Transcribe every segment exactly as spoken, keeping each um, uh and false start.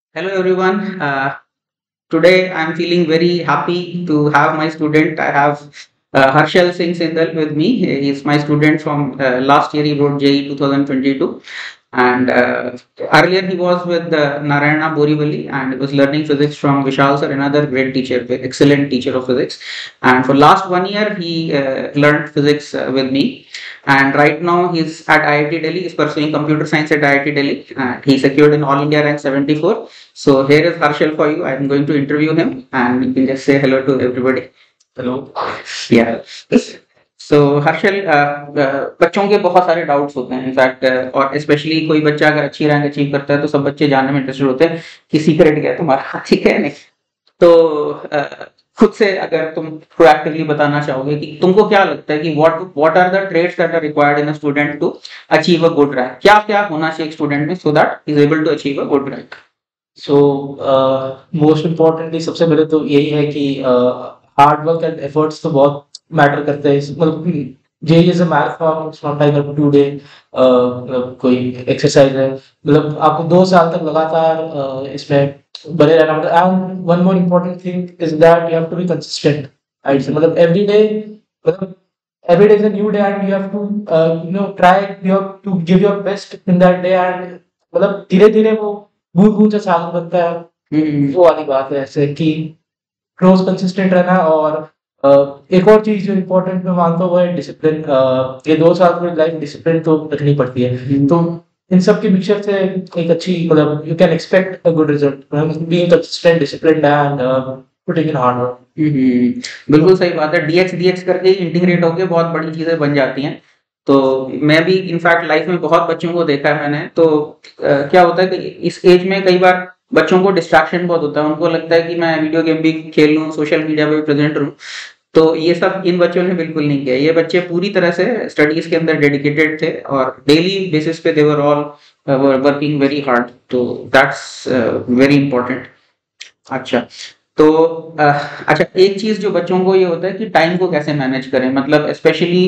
Hello everyone. Uh, today I'm feeling very happy to have my student. I have uh, Harshal Singh Sindal with me. He is my student from uh, last year. He wrote J E twenty twenty-two, and uh, earlier he was with uh, Narayana Borivalli and he was learning physics from Vishal sir, another great teacher, excellent teacher of physics. And for last one year he uh, learned physics uh, with me. And right now he's at I I T Delhi. He's pursuing computer science at I I T Delhi. And he secured an All India rank seventy-four. So here is Harshal for you. I'm going to interview him, and you can just say hello to everybody. Hello. Yeah. So Harshal, बच्चों के बहुत सारे doubts होते हैं in fact, और specially कोई बच्चा अगर अच्छी रैंक अचीव करता है तो सब बच्चे जानने में इंटरेस्टेड होते हैं कि सीक्रेट क्या है तुम्हारा, ठीक है नहीं? तो uh, खुद से अगर तुम प्रोएक्टिवली बताना चाहोगे कि तुमको क्या लगता है कि what what are the trades that are required in a student to achieve a good rank, क्या क्या होना चाहिए एक स्टूडेंट में so that he is able to achieve a good rank? So most importantly सबसे पहले तो यही है कि हार्ड वर्क एंड एफर्ट्स तो बहुत मैटर करते हैं। मतलब JEE is a marathon, it's not like a two day मतलब कोई एक्सरसाइज है। मतलब आपको दो साल तक लगातार uh, इसमें बने रहना पड़ता है। And one more important thing is that you have to be consistent. मतलब एवरी डे, मतलब every day is a new day and you have to uh, you know try your to give your best in that day। and मतलब धीरे धीरे वो बूंद बूंद से सागर बनता है। हम्म वो वाली बात है ऐसे कि रोज कंसिस्टेंट रहना। और अ, एक और चीज जो इम्पोर्टेंट मैं मानता हूँ वो है डिसिप्लिन। ये दो साल पूरी लाइफ डिसिप्लिन तो रखनी पड़ती है। हम्म तो इन सब के मिक्सचर से एक अच्छी, मतलब you can expect a good result being consistent, disciplined and putting in hard work. Hmm, बिल्कुल सही बात है। डीएक्स डीएक्स करके इंटीग्रेट होके बहुत बड़ी चीजें बन जाती हैं। तो मैं भी इनफैक्ट लाइफ में बहुत बच्चों को देखा है मैंने। तो अ, क्या होता है कि इस एज में कई बार बच्चों को डिस्ट्रैक्शन बहुत होता है। उनको लगता है कि मैं वीडियो गेम भी खेल लूँ, सोशल मीडिया पे भी प्रेजेंट रहूँ। तो ये सब इन बच्चों ने बिल्कुल नहीं किया। ये बच्चे पूरी तरह से स्टडीज के अंदर डेडिकेटेड थे और डेली बेसिस पे they were all working very hard. तो दैट्स वेरी इंपॉर्टेंट। अच्छा, तो अ, अच्छा, एक चीज जो बच्चों को ये होता है कि टाइम को कैसे मैनेज करें। मतलब स्पेशली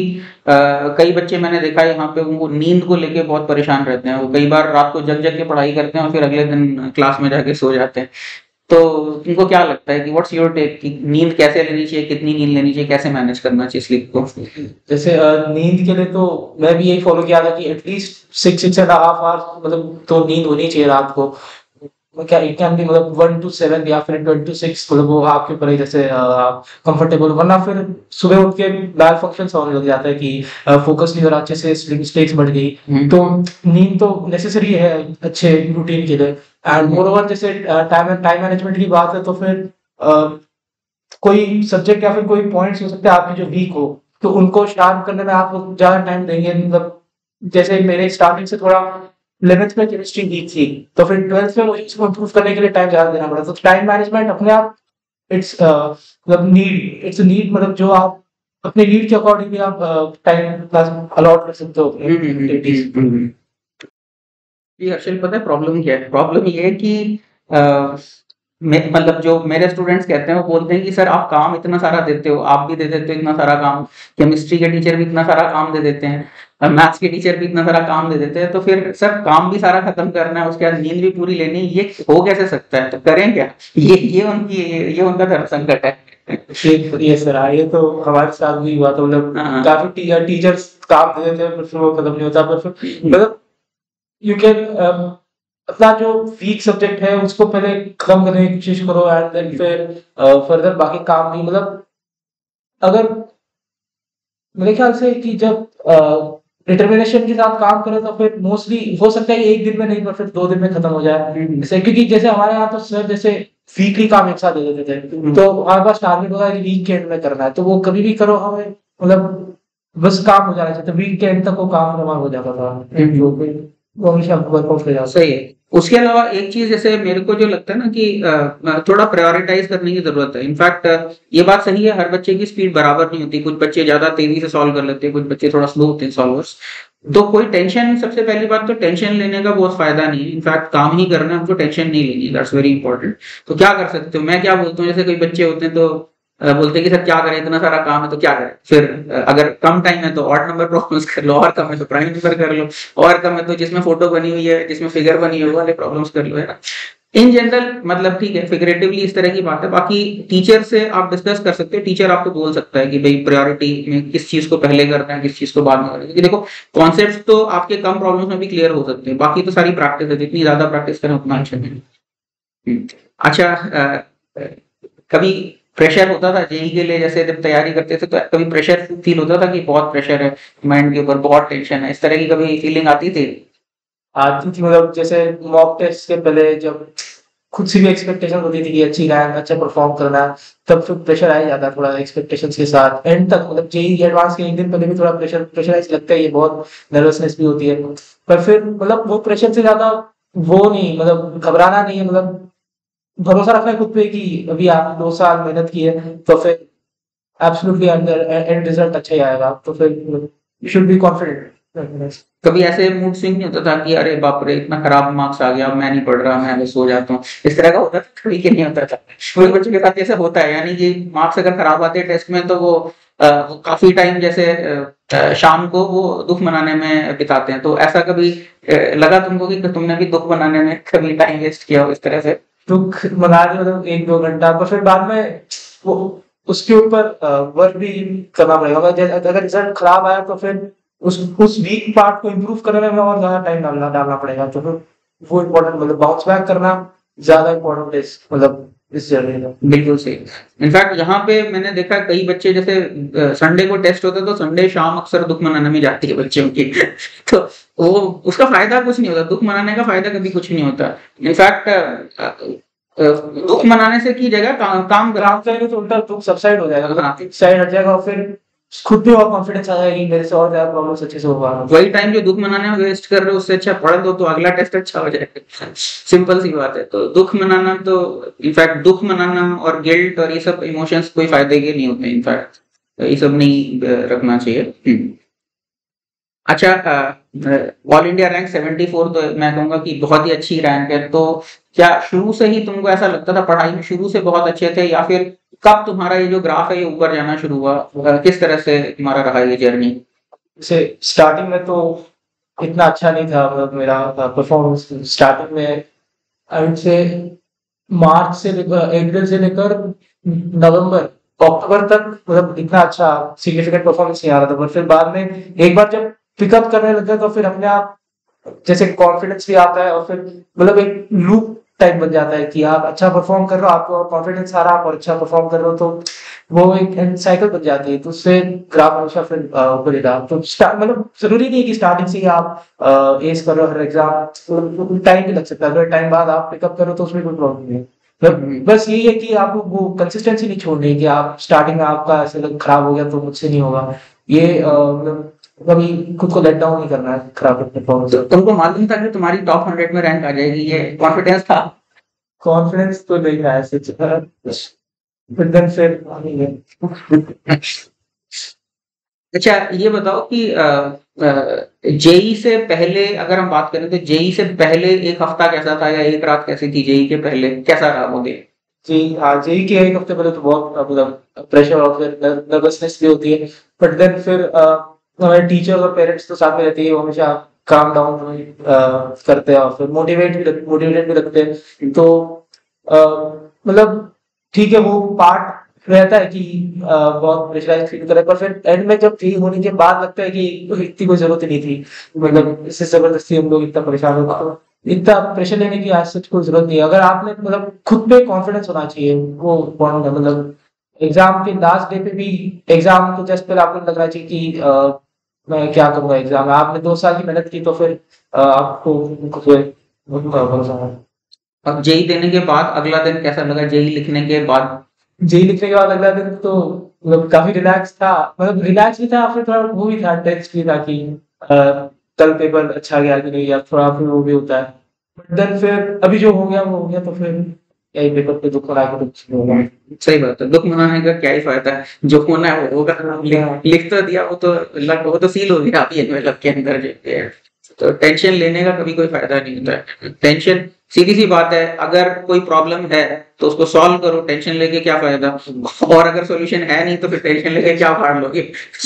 कई बच्चे मैंने देखा है यहाँ पे, उनको नींद को लेके बहुत परेशान रहते हैं। वो कई बार रात को जग जग के पढ़ाई करते हैं और फिर अगले दिन क्लास में जाके सो जाते हैं। तो तुमको क्या लगता है कि व्हाट्स योर टेक कि नींद कैसे लेनी चाहिए, कितनी नींद लेनी चाहिए, कैसे मैनेज करना चाहिए स्लीप को? जैसे अ, नींद के लिए तो मैं भी यही फॉलो किया था कि at least six six and half hours मतलब तो नींद होनी चाहिए रात को। वो क्या इट कैन बी मतलब वन टू सेवन या फिर ट्वेल्व टू सिक्स, मतलब वो आपके ऊपर है जैसे अ, आप कंफर्टेबल। वरना फिर सुबह उठ के बैड फंक्शंस होने लग जाता है कि फोकस नहीं हो रहा अच्छे से, स्लीप मिस्टेक्स बढ़ गई। हम्म तो नींद तो नेसेसरी है अच्छे रूटीन के लिए। एंड मोर ओवर जैसे टाइम टाइम मैनेजमेंट की बात है तो फिर अ, कोई सब्जेक्ट या फिर कोई पॉइंट्स हो सकते हैं आपके जो वीक हो, तो उनको शार्प करने में आप ज़्यादा टाइम देंगे। मतलब जैसे मेरे स्टार्टिंग से थोड़ा इलेवेंथ में केमिस्ट्री वीक थी, तो फिर ट्वेल्थ में मुझे उसको इम्प्रूव करने के लिए टाइम ज़्यादा देना पड़ा। तो टाइम मैनेजमेंट अपने आप इट्स मतलब नीड इट्स नीड, मतलब जो आप अपने नीड के अकॉर्डिंगली आप टाइम अलॉट कर सकते हो अपने हम्म हम्म एक्टिविटीज। हम्म हम्म। जी हर्षल, पता है प्रॉब्लम क्या है? प्रॉब्लम ये है कि अ, मैं मतलब जो मेरे स्टूडेंट्स कहते हैं वो बोलते हैं कि सर आप काम इतना सारा देते हो, आप भी दे देते हो इतना सारा काम, केमिस्ट्री के टीचर भी इतना सारा काम दे देते हैं और मैथ्स के टीचर भी इतना सारा काम दे देते हैं, तो फिर सर काम भी सारा खत्म करना है, उसके बाद नींद भी पूरी लेनी है, ये हो कैसे सकता है? तो करें क्या? ये ये उनकी ये उनका धर्म संकट है। ये ये सर हाँ, ये तो हमारे साथ भी हुआ था। मतलब हाँ। काफी टी, टीचर्स काम दे देते हैं पर फिर वो खत्म नहीं होता। पर फिर मतलब यू कैन अपना जो वीक सब्जेक्ट है उसको पहले खत्म करने की कोशिश करो एंड देन फिर फर्दर बाकी काम भी। मतलब अगर मेरे ख्याल से कि जब डिटर्मिनेशन के साथ काम करें तो फिर मोस्टली हो सकता है एक दिन में नहीं पर फिर दो दिन में खत्म हो जाए। हम्म जैसे क्योंकि जैसे हमारे यहाँ तो सर जैसे वीकली काम एक साथ दे देते थे, हम्म तो हमारे पास टारगेट होता है कि वीक के एंड में करना है, तो वो कभी भी करो हमें मतलब बस काम हो जाना चाहिए। तो वीक के एंड तक वो काम हमारा हो जाता था। जो कोई वो हमेशा वर्कआउट कर जाता। सही है। उसके अलावा एक चीज जैसे मेरे को जो लगता है ना कि अ, थोड़ा प्रायोरिटाइज करने की जरूरत है। इनफैक्ट ये बात सही है, हर बच्चे की स्पीड बराबर नहीं होती। कुछ बच्चे ज्यादा तेजी से सॉल्व कर लेते हैं, कुछ बच्चे थोड़ा स्लो होते हैं सॉल्वर्स। तो कोई टेंशन, सबसे पहली बात तो टेंशन लेने का बहुत फायदा नहीं है। इनफैक्ट काम ही करना है, हमको टेंशन नहीं लेनी है। That's very important. तो क्या कर सकते हो? मैं क्या बोलता हूँ, जैसे कोई बच्चे होते हैं तो अ, बोलते हैं कि सर क्या करें, इतना सारा काम है तो क्या करें? फिर अ, अगर कम टाइम है तो ऑड नंबर प्रॉब्लम्स कर लो, और कम है तो प्राइम नंबर कर लो, और कम है तो जिसमें फोटो बनी हुई है, जिसमें फिगर बनी हुई है, वो वाले प्रॉब्लम्स कर लो, है ना? इन जनरल मतलब ठीक है, फिगरेटिवली इस तरह की बात है। बाकी टीचर से आप डिस्कस कर सकते हो, टीचर आपको बोल सकता है कि भाई प्रायोरिटी में किस चीज को पहले करना है, किस चीज को बाद में करना है। क्योंकि देखो कॉन्सेप्ट तो आपके कम प्रॉब्लम्स में भी क्लियर हो सकते हैं, बाकी तो सारी प्रैक्टिस है, जितनी ज्यादा प्रैक्टिस करें उतना अच्छा है। हम्म, अच्छा अ, अ, कभी प्रेशर होता था जेई के लिए, जैसे जब तैयारी करते थे तो कभी प्रेशर फील होता था कि बहुत प्रेशर है माइंड के ऊपर, बहुत टेंशन है, इस तरह की कभी फीलिंग आती थी? आती थी, मतलब जैसे मॉक टेस्ट के पहले जब खुद से भी एक्सपेक्टेशन होती थी कि अच्छी रैंक अच्छा परफॉर्म करना है, तब फिर प्रेशर आ ही जाता है थोड़ा एक्सपेक्टेशंस के साथ एंड तक। मतलब जेई एडवांस के एक दिन पहले भी थोड़ा प्रेशर प्रेशराइज लगता है, ये बहुत नर्वसनेस भी होती है। पर फिर मतलब वो प्रेशर से ज्यादा वो नहीं, मतलब घबराना नहीं है, मतलब भरोसा रखना है खुद पे कि अभी आपने दो साल मेहनत की है तो फिर एब्सोल्युटली एंड रिजल्ट अच्छा ही आएगा, तो फिर यू शुड बी कॉन्फिडेंट। कभी ऐसे मूड स्विंग नहीं होता था कि अरे बाप रे इतना खराब मार्क्स आ गया, मैं नहीं पढ़ रहा, मैं बस सो जाता हूँ, इस तरह का होता था कभी कि नहीं होता था? कुछ बच्चों के साथ जैसे होता है, यानी कि मार्क्स अगर खराब आते हैं टेस्ट में तो वो अ, वो काफी टाइम जैसे अ, अ, शाम को वो दुख मनाने में बिताते हैं। तो ऐसा कभी अ, लगा तुमको कि तुमने भी दुख मनाने में कभी टाइम वेस्ट किया हो इस तरह से? दुख मना रहे मतलब एक दो घंटा, पर फिर बाद में वो उसके ऊपर वर्क भी करना पड़ेगा। अगर जैसे- अगर रिजल्ट खराब आया तो फिर उस उस वीक पार्ट को इम्प्रूव करने में और ज्यादा टाइम डालना डालना पड़ेगा, तो फिर वो इम्पोर्टेंट, मतलब बाउंस बैक करना ज्यादा इम्पोर्टेंट है इस- मतलब इस जर्नी में। बिल्कुल सही। इनफैक्ट यहाँ पे मैंने देखा कई बच्चे जैसे संडे को टेस्ट होता है तो संडे शाम अक्सर दुख मनाने में जाती है बच्चों की तो वो उसका फायदा कुछ नहीं होता, दुख मनाने का फायदा कभी कुछ नहीं होता। इनफैक्ट दुख मनाने से की जगह काम काम करा। काम करेंगे तो उल्टा दुख सबसाइड हो जाएगा, हाँ, मतलब साइड हट जाएगा और फिर खुद भी और कॉन्फिडेंस आ जाएगा कि मेरे से और ज्यादा प्रॉब्लम्स अच्छे से होगा। वही टाइम जो दुख मनाने में वेस्ट कर रहे हो उससे अच्छा पढ़ दो तो अगला टेस्ट अच्छा हो जाएगा। सिंपल सी बात है। तो दुख मनाना तो इनफैक्ट दुख मनाना और गिल्ट और ये सब इमोशंस कोई फायदे के नहीं होते इनफैक्ट, ये सब नहीं अ, रखना चाहिए। हम्म। अच्छा, all India rank seventy four तो मैं कहूंगा कि बहुत ही अच्छी रैंक है। तो क्या शुरू से ही तुमको ऐसा लगता था पढ़ाई में शुरू से बहुत अच्छे थे, या फिर कब तुम्हारा ये जो ग्राफ है ये ऊपर जाना शुरू हुआ, अ, किस तरह से तुम्हारा रहा ये जर्नी? जैसे स्टार्टिंग में तो इतना अच्छा नहीं था, मतलब मेरा परफॉर्मेंस स्टार्टिंग में आई वुड से मार्च से लेकर अप्रैल से लेकर नवंबर अक्टूबर तक मतलब इतना अच्छा सिग्निफिकेंट परफॉर्मेंस नहीं आ रहा था। पर फिर बाद में एक बार जब पिकअप करने लगा तो फिर अपने आप जैसे कॉन्फिडेंस भी आता है और फिर मतलब एक लूप टाइप बन जाता है कि आप अच्छा परफॉर्म कर रहे हो, आपको कॉन्फिडेंस आ रहा है, आप और अच्छा परफॉर्म कर रहे हो, तो वो एक साइकिल बन जाती है। तो उससे ग्राफ हमेशा फिर अ, ऊपर ही रहा। तो स्टार्ट मतलब जरूरी नहीं है कि स्टार्टिंग से ही आप एस कर रहे हो हर एग्जाम, टाइम भी लग सकता है। अगर टाइम बाद आप पिकअप करो तो उसमें कोई प्रॉब्लम नहीं है। मतलब बस यही है कि आपको वो कंसिस्टेंसी नहीं छोड़नी है कि आप स्टार्टिंग में आपका ऐसे लग खराब हो गया तो मुझसे नहीं होगा, ये अ, मतलब कभी खुद को लेट डाउन नहीं करना है खराब परफॉर्मेंस। तो तुमको मालूम था कि तुम्हारी टॉप हंड्रेड में रैंक आ जाएगी, ये कॉन्फिडेंस था? कॉन्फिडेंस तो नहीं है ऐसे, फिर देन फिर नहीं है। अच्छा ये बताओ कि जेई से पहले अगर हम बात करें तो जेई से पहले एक हफ्ता कैसा था, या एक रात कैसी थी जेई के पहले, कैसा रहा वो दिन? जी हाँ, जेई के एक हफ्ते पहले तो बहुत अ, मतलब प्रेशर और फिर नर्वसनेस भी होती है। बट देन फिर अ, हमारे टीचर्स और पेरेंट्स तो साथ में रहते हैं, वो हमेशा काम डाउन करते हैं और फिर मोटिवेट भी मोटिवेटेड भी रखते हैं। तो अ, मतलब ठीक है, वो पार्ट रहता है कि अ, बहुत प्रेशराइज फील करे, पर फिर एंड में जब फ्री होने के बाद लगता है कि इतनी कोई जरूरत ही नहीं थी, मतलब इससे जबरदस्ती हम लोग इतना परेशान हो गए। इतना प्रेशर लेने की आज सच कोई जरूरत नहीं है। अगर आपने मतलब खुद पे कॉन्फिडेंस होना चाहिए, वो इम्पोर्टेंट है। मतलब एग्जाम के लास्ट डे पे भी, एग्जाम के जस्ट पहले आपको लगना चाहिए कि अ, मैं क्या करूंगा एग्जाम में। आपने दो साल की मेहनत की तो फिर अ, आपको खुद पे भरोसा है। अब जेई देने के बाद अगला दिन कैसा लगा, जेई लिखने के बाद? जेई लिखने के बाद अगला दिन तो मतलब काफी रिलैक्स था, मतलब रिलैक्स भी था, फिर थोड़ा वो भी था, टेंस भी था कि अ, कल पेपर अच्छा गया कि नहीं, या थोड़ा फिर वो भी होता है। बट देन फिर अभी जो हो गया वो हो गया, तो फिर यही पेपर पे दुख लगा के कुछ नहीं होगा। सही बात है, दुख मनाने का क्या ही फायदा है, जो होना है वो होगा। लिख, लिख तो दिया, वो तो लग वो तो सील हो गया अभी एनवेलप के अंदर जो है। तो टेंशन लेने का कभी कोई फायदा नहीं होता है। टेंशन, सीधी सी बात है, अगर कोई प्रॉब्लम है तो उसको सॉल्व करो, टेंशन लेके क्या फायदा? और अगर सॉल्यूशन है नहीं तो फिर टेंशन लेके क्या फाड़ लोगे?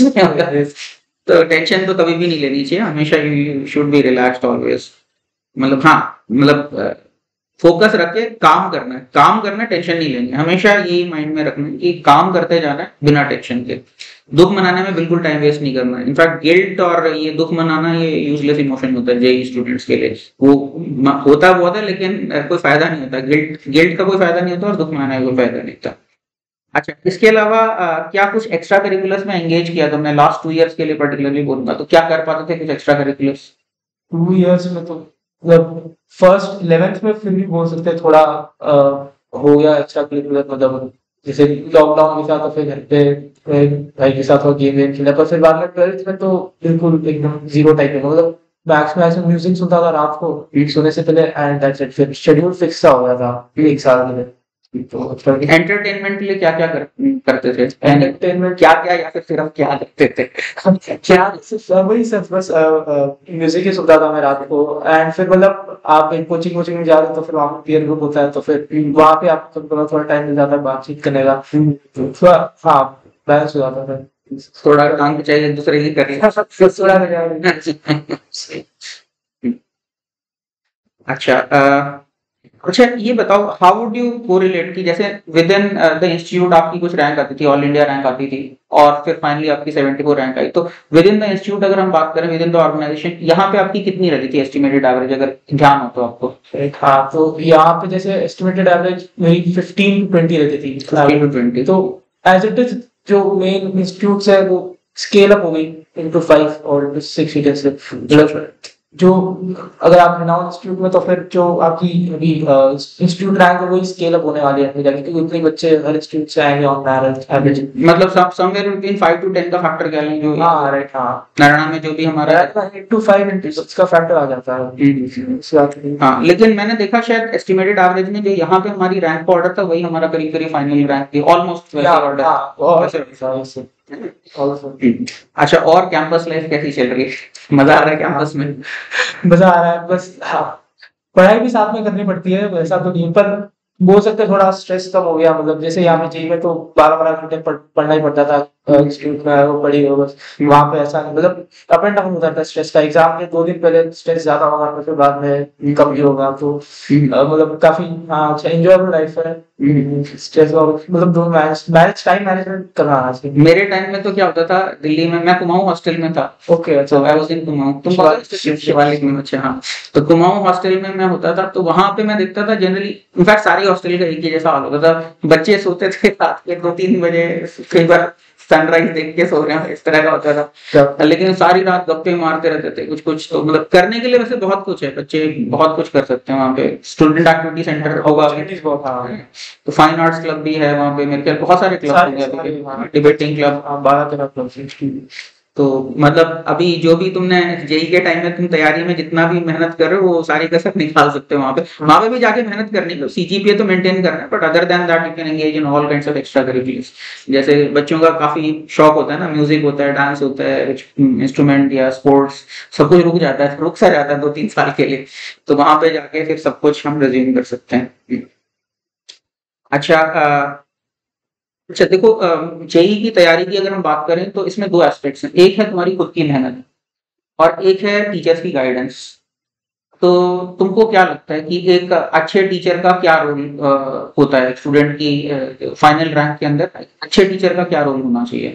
तो टेंशन तो कभी भी नहीं लेनी चाहिए, हमेशा you should be relaxed always. मतलब हाँ, मतलब फोकस रख के काम करना है, काम करना है, टेंशन नहीं लेनी है। हमेशा यही माइंड में रखना है कि काम करते जाना है बिना टेंशन के। दुःख मनाने में बिल्कुल टाइम वेस्ट नहीं करना है। इनफैक्ट गिल्ट और ये दुःख मनाना ये यूज़लेस इमोशन होता है जेईई स्टूडेंट्स के लिए। वो म होता बहुत है लेकिन अ, कोई फ़ायदा नहीं होता। गिल्ट गिल्ट का कोई फ़ायदा नहीं होता और दुःख मनाने का कोई फ़ायदा नहीं होता। अच्छा, इसके अलावा अ, क्या कुछ एक्स्ट्रा करिकुलर्स में एंगेज किया तुमने लास्ट टू इयर्स के लिए पर्टिकुलरली बोलूँगा तो क्या कर पाते थे कुछ एक्स्ट्रा करिकुलर्स? टू इयर्स में तो मतलब फर्स्ट इलेवेंथ में फिर भी बोल सकते हैं थोड़ा अ, हो गया एक्स्ट्रा करिकुलर मतलब जैसे लॉकडाउन भी था तो फिर घर पे अ, भाई के साथ और गेम वेम खेला पर फिर बाद में ट्वेल्थ में तो बिल्कुल एकदम जीरो टाइप में मतलब मैक्स में ऐसे म्यूजिक सुनता था रात को सोने से पहले एंड दैट्स इट फिर शेड्यूल फिक्स सा हो गया था एक साल के लिए तो एंटरटेनमेंट के लिए क्या-क्या कर करते थे? एंटरटेनमेंट क्या-क्या या फिर सिर्फ क्या करते थे? क्या सिर्फ वही सिर्फ बस अ, अ, म्यूजिक ही सुनता था मैं रात को एंड फिर मतलब आप एक कोचिंग कोचिंग में जा रहे हो तो फिर वहाँ पे पीयर ग्रुप होता है तो फिर वहाँ पे आपको थोड़ा थोड़ा टाइम मिल जाता है बातचीत करने का तो थोड़ा हाँ बैलेंस हो जाता है थोड़ा काम चाहिए एक दूसरे की करें थोड़ा अच्छा अ, अच्छा ये बताओ हाउ वुड यू कोरिलेट कि जैसे विद इन द इंस्टीट्यूट आपकी कुछ रैंक आती थी, ऑल इंडिया रैंक आती थी और फिर फाइनली आपकी सेवेंटी फोर रैंक आई। तो विद इन द इंस्टीट्यूट अगर हम बात करें विद इन द ऑर्गेनाइजेशन यहाँ पे आपकी कितनी रहती थी एस्टिमेटेड एवरेज अगर ध्यान हो तो आपको? हाँ तो यहाँ पे जैसे एस्टिमेटेड एवरेज मेरी फिफ्टीन टू ट्वेंटी रहती थी फिफ्टीन टू ट्वेंटी तो एज इट इज जो मेन इंस्टीट्यूट है वो स्केल अप हो गई इनटू फाइव और इनटू सिक्स यूनिट से मतलब जो अगर आप रिनाउंड इंस्टीट्यूट में तो फिर जो आपकी अभी इंस्टीट्यूट रैंक है वही स्केल अप होने वाली है जाके क्योंकि उतने बच्चे हर इंस्टीट्यूट से आएंगे ऑन एवरेज मतलब सब somewhere between five to ten का फैक्टर कह लें जो हाँ राइट हाँ नारायण में जो भी हमारा eight to five into six का फैक्टर आ जाता है हाँ लेकिन मैंने देखा शायद एस्टिमेटेड एवरेज में जो यहाँ पे हमारी रैंक का ऑर्डर था वही हमारा करीब करीब फाइनल रैंक थी ऑलमोस्ट वैसे ऑर्डर। अच्छा और कैंपस लाइफ कैसी चल रही है? मजा आ रहा है कैंपस में? मजा आ रहा है बस हाँ पढ़ाई भी साथ में करनी पड़ती है वैसा तो नहीं पर बोल सकते हैं थोड़ा स्ट्रेस कम हो गया मतलब जैसे यहाँ पे जेईई में तो बारह बारह घंटे पढ़, पढ़ना ही पड़ता था इंस्टीट्यूट में वो पढ़ी हो बस वहाँ पे ऐसा नहीं मतलब अप एंड डाउन होता था स्ट्रेस का एग्जाम के दो दिन पहले स्ट्रेस ज्यादा होगा तो फिर बाद में कम ही होगा तो अ, मतलब काफी हाँ अच्छा एंजॉयबल लाइफ है स्ट्रेस मतलब दो मैनेज मैनेज टाइम मैनेजमेंट करना आना चाहिए। मेरे टाइम में तो क्या होता था दिल्ली में मैं कुमाऊं हॉस्टल में था ओके अच्छा आई वाज इन कुमाऊं तुम शिव- शिवालिक में अच्छा हाँ तो कुमाऊं हॉस्टल में मैं होता था तो वहां पे मैं देखता था जनरली इनफैक्ट सारी हॉस्टल का एक ही जैसा हाल होता था बच्चे सोते थे रात के दो तीन बजे कई बार सनराइज देख के सो रहे हैं इस तरह का होता था लेकिन सारी रात गप्पे मारते रहते थे कुछ कुछ तो मतलब करने के लिए वैसे बहुत कुछ है बच्चे बहुत कुछ कर सकते हैं वहाँ पे स्टूडेंट एक्टिविटी सेंटर होगा तो फाइन आर्ट्स क्लब भी है वहाँ पे मेरे ख्याल बहुत सारे क्लब होंगे डिबेटिंग क्लब बारह तेरह क्लब तो मतलब अभी जो भी तुमने जेईई के टाइम में तुम तैयारी में जितना भी मेहनत कर रहे हो वो सारी कसर निकाल सकते हो वहाँ पे वहाँ पे भी जाके मेहनत करनी है सीजीपीए तो मेंटेन करना है but other than that you can engage in all kinds of extracurriculars जैसे बच्चों का काफी शौक होता है ना म्यूजिक होता है डांस होता है इंस्ट्रूमेंट या स्पोर्ट्स सब कुछ रुक जाता है रुक सा जाता है दो तीन साल के लिए तो वहाँ पे जाके फिर सब कुछ हम रिज्यूम कर सकते हैं। अच्छा अच्छा देखो जेईई की तैयारी की अगर हम बात करें तो इसमें दो एस्पेक्ट्स हैं एक है तुम्हारी खुद की मेहनत और एक है टीचर्स की गाइडेंस तो तुमको क्या लगता है कि एक अच्छे टीचर का क्या रोल होता है स्टूडेंट की फाइनल रैंक के अंदर अच्छे टीचर का क्या रोल होना चाहिए?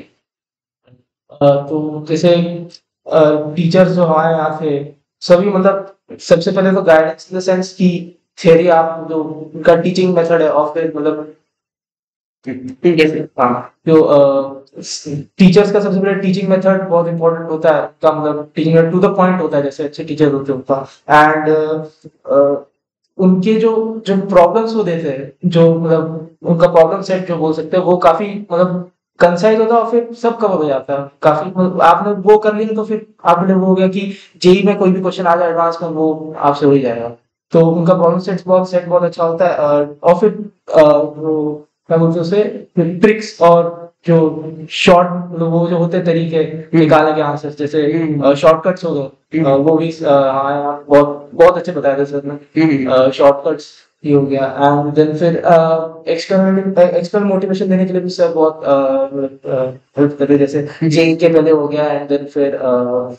तो जैसे टीचर्स जो हमारे यहाँ थे सभी मतलब सबसे पहले तो गाइडेंस इन द सेंस की थियरी आप जो उनका टीचिंग मेथड है और फिर मतलब जैसे हाँ जो टीचर्स का सबसे पहले टीचिंग मेथड बहुत इंपॉर्टेंट होता है का मतलब टीचिंग टू द पॉइंट होता है जैसे अच्छे टीचर होते हैं एंड उनके जो जो प्रॉब्लम्स वो देते हैं जो मतलब उनका प्रॉब्लम सेट जो बोल सकते हैं वो काफी मतलब कंसाइज होता है और फिर सब कवर हो जाता है काफी मतलब आपने वो कर लिया तो फिर आपने वो हो गया कि जेईई में कोई भी क्वेश्चन आ जाए एडवांस में वो आपसे हो ही जाएगा तो उनका प्रॉब्लम सेट बहुत सेट बहुत अच्छा होता है और फिर वो क्या बोलते हैं उसे ट्रिक्स और जो शॉर्ट वो जो होते तरीके निकालने के आंसर जैसे शॉर्टकट्स हो गए वो भी हाँ बहुत बहुत अच्छे बताए थे सर ने शॉर्टकट्स ये हो गया एंड देन फिर एक्सटर्नल एक्सटर्नल मोटिवेशन देने के लिए भी सर बहुत हेल्प कर रहे जैसे जेईई के पहले हो गया एंड देन फिर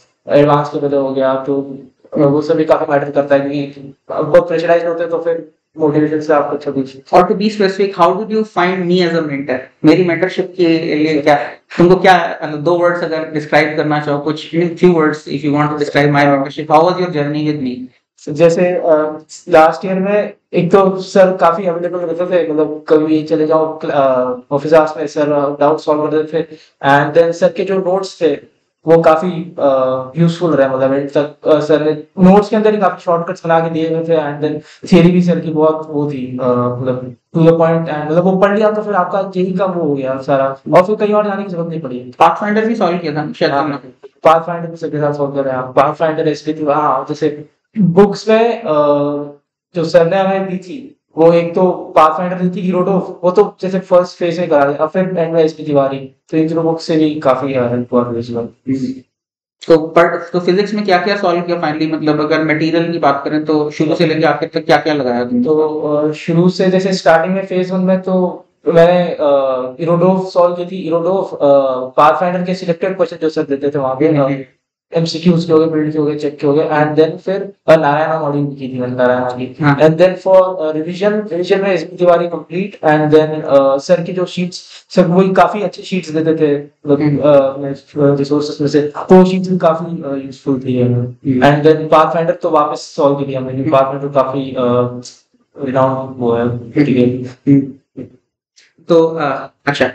एडवांस के पहले हो गया तो वो सभी काफी मैटर करता है कि बहुत प्रेशराइज होते हैं तो फिर मोटिवेशन से आपको अच्छा कुछ। और to be specific, how did you find me as a mentor? मेरी मेंटरशिप के लिए क्या तुमको क्या दो वर्ड्स अगर डिस्क्राइब करना चाहो, कुछ few words if you want to describe my mentorship, how was your journey with me? जैसे लास्ट ईयर में एक तो सर काफी अवेलेबल रहते थे, मतलब कभी चले जाओ ऑफिस आवर्स में सर डाउट सॉल्व कर देते थे। एंड देन सर के जो नोट्स थे वो काफी यूजफुल रहे, मतलब एंड तक uh, सर ने नोट्स के अंदर ही काफी शॉर्टकट्स बना के दिए हुए थे। एंड देन थियरी भी सर की बहुत वो थी, uh, मतलब टू द पॉइंट, एंड मतलब वो पढ़ लिया तो फिर आपका जेई का वो हो गया सारा, और फिर कहीं और जाने की जरूरत नहीं पड़ी। पाथफाइंडर भी सॉल्व किया था शायद तुमने? पाथफाइंडर सर के साथ सॉल्व कर रहे हैं आप? पाथफाइंडर एसपी, हाँ जैसे बुक्स में uh, जो सर ने हमें दी थी वो एक तो पाथफाइंडर दी थी, हीरोडोफ, वो तो जैसे फर्स्ट फेज में करा दिया, फिर एंड में एसपी तिवारी, तो इन दोनों बुक से भी काफी हेल्प हुआ था। तो पर तो फिजिक्स में क्या क्या सॉल्व किया फाइनली, मतलब अगर मटेरियल की बात करें तो शुरू से लेकर आखिर तक क्या क्या लगाया तुमने? तो शुरू से जैसे स्टार्टिंग में फेज वन में तो मैंने इरोडोफ सॉल्व की थी। इरोडोफ पाथफाइंडर के सिलेक्टेड क्वेश्चन जो सर देते थे वहां पे, एमसीक्यूज के हो गए, बिल्ड के हो गए, चेक के हो गए। एंड देन फिर नारायणा मॉड्यूल की थी मैंने, नारायणा की। And then for revision revision में SP Tiwari complete. And then sir की जो शीट्स, सर वही काफी अच्छी शीट्स देते थे, मतलब रिसोर्सेज में से, तो वो शीट्स भी काफी यूजफुल थी। एंड देन पाथफाइंडर तो वापस सॉल्व किया मैंने, पाथफाइंडर काफी रिनाउंड वो है, ठीक है। तो अच्छा,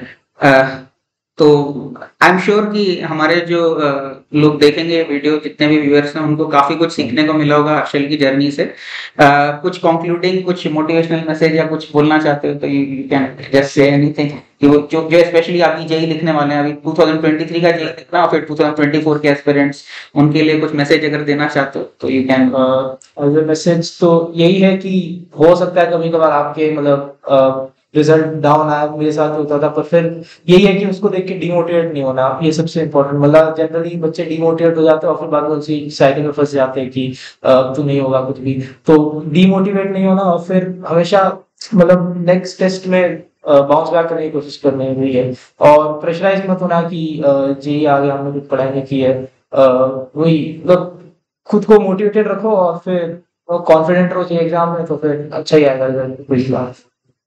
तो आई एम श्योर कि हमारे जो uh, लोग देखेंगे वीडियो, जितने भी व्यूअर्स हैं, उनको काफी कुछ सीखने को मिला होगा हर्षल की जर्नी से। uh, कुछ कंक्लूडिंग, कुछ मोटिवेशनल मैसेज या कुछ बोलना चाहते हो तो you can just say anything, कि वो जो जो स्पेशली अभी जेई लिखने वाले हैं, अभी टू थाउजेंड ट्वेंटी थ्री का जेई लिखना और फिर टू थाउजेंड ट्वेंटी फोर के एस्पिरेंट्स, उनके लिए कुछ मैसेज अगर देना चाहते हो तो यू कैन। मैसेज तो यही है कि हो सकता है कभी कभार आपके मतलब रिजल्ट डाउन आया, मेरे साथ होता था, पर फिर यही है कि उसको देख के डिमोटिवेट नहीं होना, ये सबसे इम्पोर्टेंट। मतलब जनरली बच्चे डिमोटिवेट हो जाते हैं और फिर बाद में उसी साइकिल में फंस जाते हैं कि तो नहीं होगा कुछ भी। तो डिमोटिवेट नहीं होना और फिर हमेशा मतलब नेक्स्ट टेस्ट में बाउंस बैक करने की कोशिश करनी हुई है। और प्रेशराइज मत होना कि जी आगे हमने कुछ पढ़ाई नहीं की है, वही मतलब खुद को मोटिवेटेड रखो और फिर कॉन्फिडेंट रहो जी एग्जाम में, तो फिर अच्छा ही आएगा रिजल्ट, कोई बात।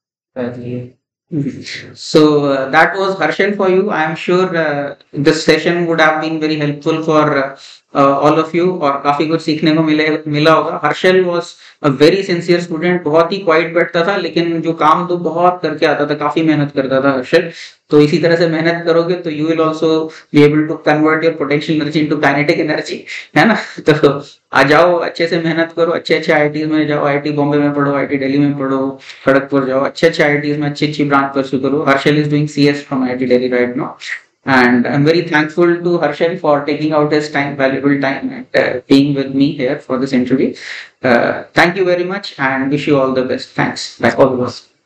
So uh, that was Harshal for you. I am sure uh, this session would have been very helpful for uh, uh, all of you, और काफी कुछ सीखने को मिले मिला होगा। Harshal was a very sincere student, बहुत ही क्वाइट बैठता था, लेकिन जो काम तो बहुत करके आता था, काफी मेहनत करता था हर्षल। तो इसी तरह से मेहनत करोगे तो you will also be able to convert your potential energy into kinetic energy, है ना? तो आ जाओ, अच्छे से मेहनत करो, अच्छे अच्छे आईआईटी में जाओ, आईआईटी बॉम्बे में पढ़ो, आईआईटी दिल्ली में पढ़ो, खड़गपुर जाओ, अच्छे अच्छे आईआईटी में अच्छी अच्छी ब्रांच परस्यू करो। Harshal is doing CS from IIT Delhi right now, and I'm very thankful to Harshal for taking out his time, valuable time, and uh, being with me here for this interview. Uh, thank you very much and wish you all the best. Thanks. Bye. All the best.